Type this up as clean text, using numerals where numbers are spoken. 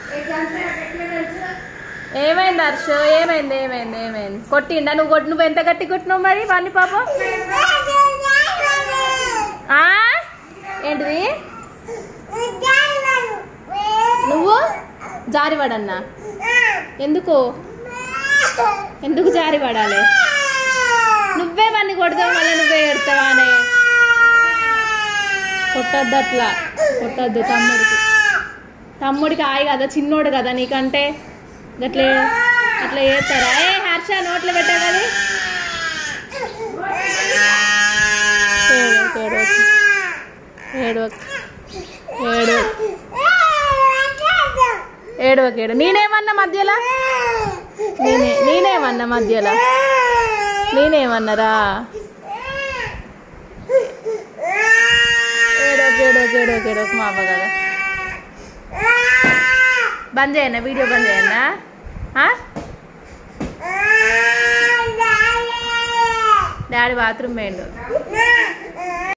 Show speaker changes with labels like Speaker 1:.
Speaker 1: ఏమైంది హర్ష? ఏమైంది ఏమైంది ఏమైంది? కొట్టిండా? నువ్వు ఎంత గట్టి కొట్టినావు మరి వాడిని పాపం? ఏంటిది? నువ్వు జారిపడన్నా? ఎందుకు ఎందుకు జారిపడాలి? నువ్వే వాడిని కొడతావు, మళ్ళీ నువ్వే ఎడతావానే. కొట్టద్దు అట్లా, కొట్టద్దు. తమ్ముడికి ఆయి కదా, చిన్నోడు కదా నీకంటే. అట్లా అట్లా చేస్తారా? హర్ష నోట్లో పెట్టా కదా. ఏడవకేడు. నేనేమన్నా మధ్యలో? నేనేమన్నా మధ్యలో? నేనేమన్నారా? ఏడోకేడు మా అవ్వ కదా. బంద్ చేయన్నా, వీడియో బంద్ చేయన్నా. డాడీ బాత్రూమ్ పోయిండు.